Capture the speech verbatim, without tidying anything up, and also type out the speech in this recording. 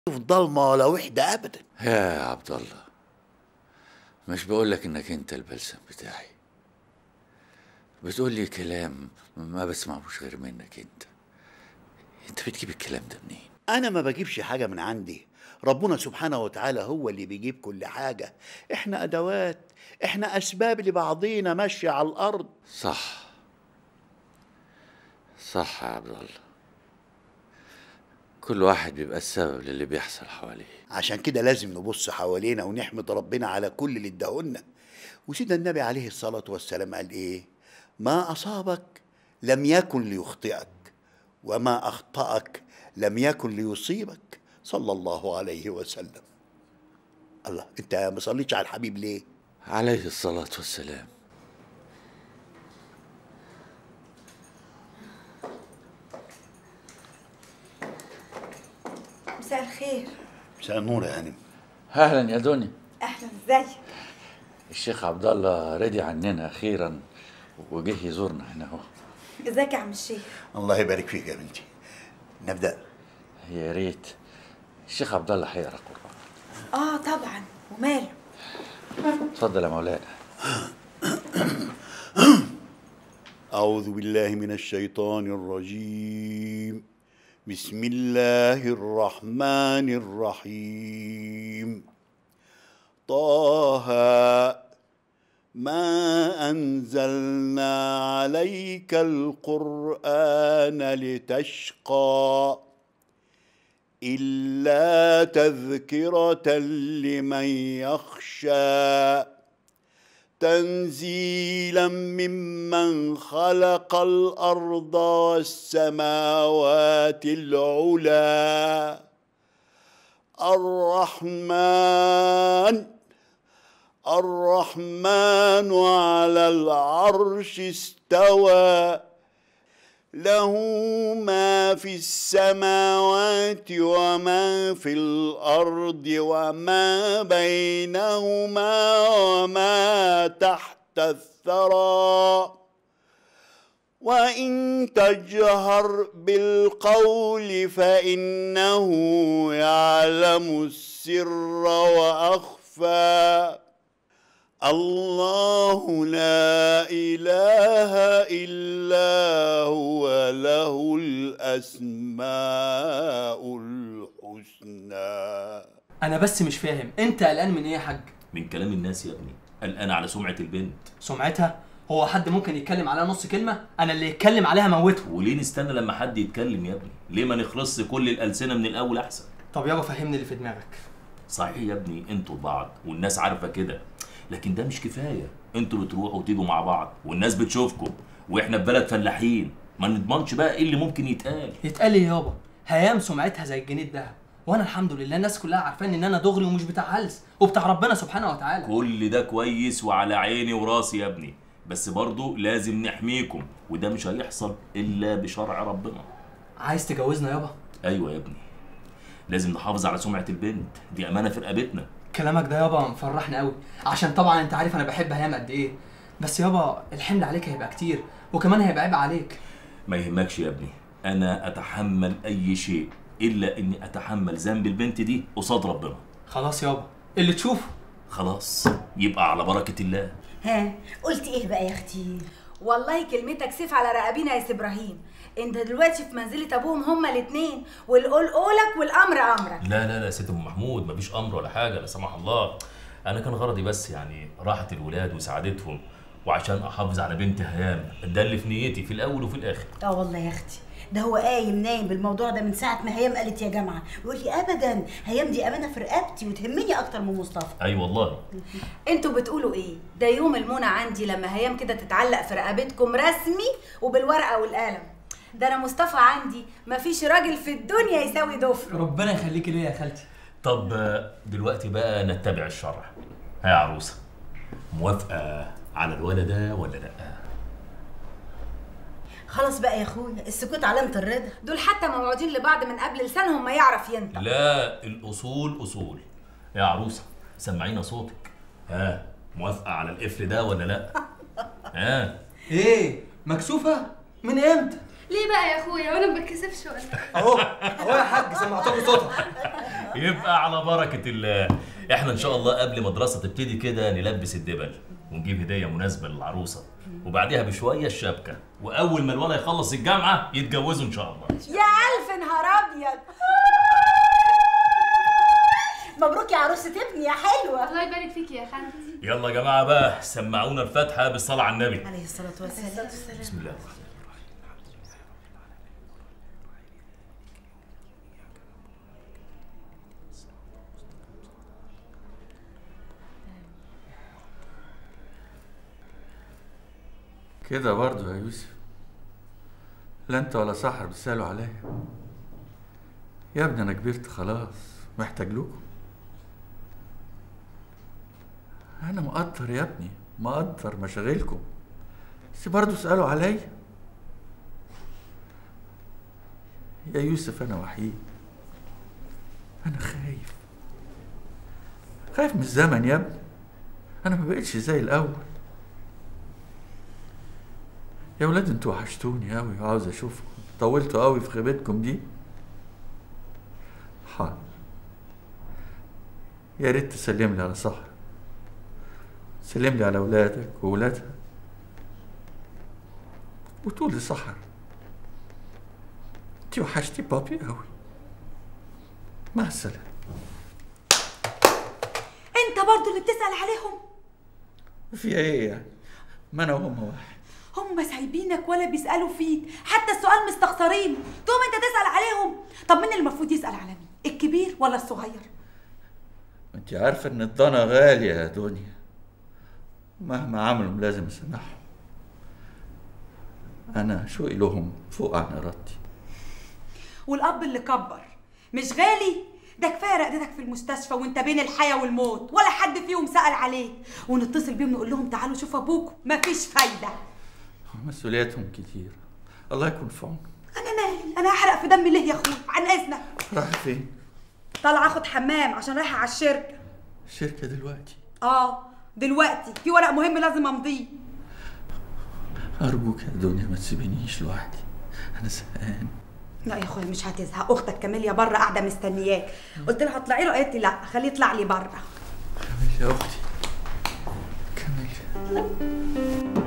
في ضلمه ولا وحده ابدا. يا عبد الله، مش بقول لك انك انت البلسم بتاعي، بتقول لي كلام ما بسمعوش غير منك انت. انت بتجيب الكلام ده منين؟ انا ما بجيبش حاجه من عندي، ربنا سبحانه وتعالى هو اللي بيجيب كل حاجه، احنا ادوات، احنا اسباب لبعضينا ماشيه على الارض. صح صح يا عبد الله، كل واحد بيبقى السبب للي بيحصل حواليه. عشان كده لازم نبص حوالينا ونحمد ربنا على كل اللي اداهولنا. وسيدنا النبي عليه الصلاه والسلام قال ايه؟ ما اصابك لم يكن ليخطئك، وما اخطاك لم يكن ليصيبك، صلى الله عليه وسلم. الله، انت ما صليتش على الحبيب ليه؟ عليه الصلاة والسلام. مساء الخير. مساء النور يا هانم. اهلا يا دنيا. اهلا، ازيك؟ الشيخ عبد الله رضي عننا اخيرا وجه يزورنا هنا اهو. ازيك يا عم الشيخ؟ الله يبارك فيك يا بنتي. نبدأ؟ يا ريت. الشيخ عبد الله هيقرا قرآن. اه طبعا، وماله. اتفضل يا مولانا. أعوذ بالله من الشيطان الرجيم. بسم الله الرحمن الرحيم. طه ما أنزلنا عليك القرآن لتشقى إلا تذكرة لمن يخشى تنزيلا ممن خلق الأرض والسماوات العلى الرحمن الرحمن على العرش استوى له ما في السماوات وما في الأرض وما بينهما وما تحت الثرى وإن تجهر بالقول فإنه يعلم السر وأخفى الله لا إله إلا هو له الأسماء الحسنى. أنا بس مش فاهم، أنت قلقان من إيه يا حاج؟ من كلام الناس يا ابني، قلقان على سمعة البنت. سمعتها؟ هو حد ممكن يتكلم عليها نص كلمة؟ أنا اللي يتكلم عليها موته. وليه نستنى لما حد يتكلم يا ابني؟ ليه ما نخلصش كل الألسنة من الأول أحسن؟ طب يابا فهمني اللي في دماغك. صحيح يا ابني، انتوا لبعض والناس عارفة كده، لكن ده مش كفايه. انتوا بتروحوا وتيجوا مع بعض والناس بتشوفكم، واحنا في بلد فلاحين ما نضمنش بقى ايه اللي ممكن يتقال. يتقال ايه يابا؟ هيام سمعتها زي الجنيه الدهب، وانا الحمد لله الناس كلها عارفاني ان انا دغري ومش بتاع هلس وبتاع ربنا سبحانه وتعالى. كل ده كويس وعلى عيني وراسي يا ابني، بس برضه لازم نحميكم، وده مش هيحصل الا بشرع ربنا. عايز تجوزنا يابا؟ ايوه يا ابني، لازم نحافظ على سمعه البنت دي، امانه في رقبتنا. كلامك ده يابا مفرحني قوي، عشان طبعا انت عارف انا بحب هيام قد ايه، بس يابا الحمل عليك هيبقى كتير وكمان هيبقى عيب عليك. ما يهمكش يا ابني، انا اتحمل اي شيء الا اني اتحمل ذنب البنت دي قصاد ربنا. خلاص يابا اللي تشوفه. خلاص يبقى على بركه الله. ها قلت ايه بقى يا اختي؟ والله كلمتك سيف على رقابينا يا سي ابراهيم، انت دلوقتي في منزله ابوهم هما الاثنين، والقول قولك والامر امرك. لا لا لا يا ست ام محمود، مفيش امر ولا حاجه لا سمح الله، انا كان غرضي بس يعني راحه الولاد وسعادتهم، وعشان احافظ على بنت هيام، ده اللي في نيتي في الاول وفي الاخر. اه والله يا اختي، ده هو قايم نايم بالموضوع ده من ساعه ما هيام قالت يا جماعه، يقول لي ابدا هيام دي امانه في رقبتي وتهمني اكتر من مصطفى. اي أيوة والله. انتوا بتقولوا ايه؟ ده يوم المنى عندي لما هيام كده تتعلق في رقبتكم رسمي وبالورقه والقلم. ده انا مصطفى عندي مفيش راجل في الدنيا يساوي ضفره. ربنا يخليكي ليا يا خالتي. طب دلوقتي بقى نتبع الشرع. ها يا عروسه، موافقه على الولد ده ولا لا؟ خلاص بقى يا اخويا، السكوت علامه الرضا. دول حتى موعودين لبعض من قبل لسانهم ما يعرف ينطق. لا، الاصول اصول. يا عروسه سمعينا صوتك. ها موافقه على القفل ده ولا لا؟ ها ايه مكسوفه؟ من امتى؟ ليه بقى يا اخويا وانا ما بتكسفش ولا؟ اهو اهو يا حاج سمعتكم صوتها. يبقى على بركه الله. احنا ان شاء الله قبل ما الدراسه تبتدي كده نلبس الدبل ونجيب هديه مناسبه للعروسه، وبعديها بشويه الشبكه، واول ما الولد يخلص الجامعه يتجوزوا ان شاء الله. يا الف نهار ابيض. مبروك يا عروسه ابني يا حلوه. الله يبارك فيك يا خالتي. يلا يا جماعه بقى سمعونا الفاتحه بالصلاه على النبي عليه الصلاه والسلام. بسم الله الرحمن الرحيم. كده برضه يا يوسف؟ لا انت ولا سحر بتسألوا عليا. يا ابني انا كبرت خلاص، محتاج لكم. انا مقدر يا ابني، مقدر مشاغلكم، بس برضه اسألوا عليا. يا يوسف انا وحيد، انا خايف خايف من الزمن يا ابني. انا ما بقتش زي الاول. يا ولاد انتوا وحشتوني قوي وعاوز اشوفكم. طولتوا قوي في غيبتكم دي. حاضر، يا ريت تسلم لي على سحر، سلم لي على اولادك واولادها، وتقول لسحر انت وحشتي بابي قوي. مع السلامه. انت برضو اللي بتسأل عليهم؟ في ايه يعني؟ ما انا وهم واحد. هم سايبينك ولا بيسألوا فيك، حتى السؤال مستخسرين، تقوم انت تسأل عليهم. طب مين اللي المفروض يسأل على مين؟ الكبير ولا الصغير؟ انت عارفه ان الضنا غاليه يا دنيا، مهما عملوا لازم اسامحهم. انا شوقي لهم فوق عن ارادتي. والاب اللي كبر مش غالي؟ ده كفايه رقدتك في المستشفى وانت بين الحياه والموت، ولا حد فيهم سأل عليك. ونتصل بيهم نقول لهم تعالوا شوفوا ابوكم، مفيش فايده. مسؤولياتهم كتير، الله يكون في عونهم. انا مالي، انا هحرق في دمي ليه يا اخويا؟ عن اذنك. رايح فين؟ طالعه اخد حمام عشان رايحه على الشركه. الشركه دلوقتي؟ اه دلوقتي، في ورق مهم لازم امضيه. ارجوك يا دنيا ما تسيبينيش لوحدي، انا زهقان. لا يا اخويا مش هتزهق، اختك كاميليا بره قاعده مستنياك. قلت لها هتطلعي له، قالت لي لا خليه يطلع لي بره. كاميليا يا اختي، كاميليا.